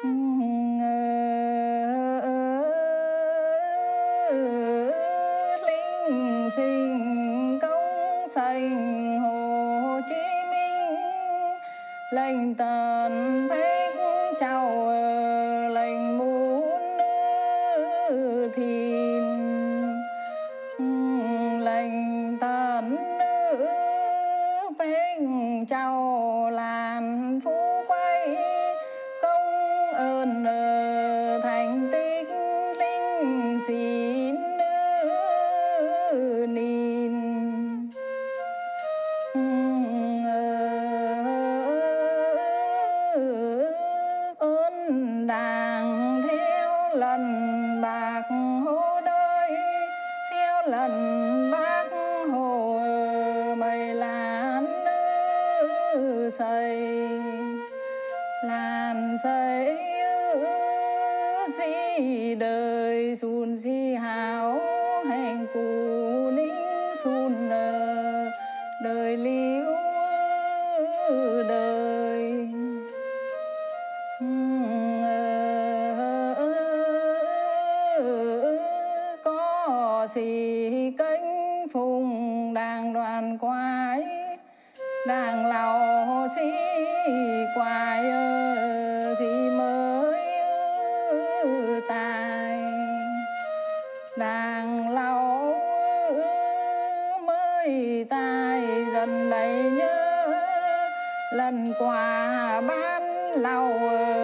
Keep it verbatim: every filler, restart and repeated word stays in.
Linh sinh công sành Hồ Chí Minh, lệnh tần phách chào lệnh muốn nữ thìn, lệnh tần nữ phách chào làn phú quay, công ơn thành tích linh xin nữ nín. Ơn đàng theo lần bạc hồ đời, theo lần bác hồ mây làn nữ xây, làn xây si đời xuân si hào hành cụ ninh xuân đời liễu đời. Có xì cánh phùng đàng đoàn quái, đàng lào xì quái xì mới tài, đàng lào mới tài dần đầy nhớ lần quà ban lào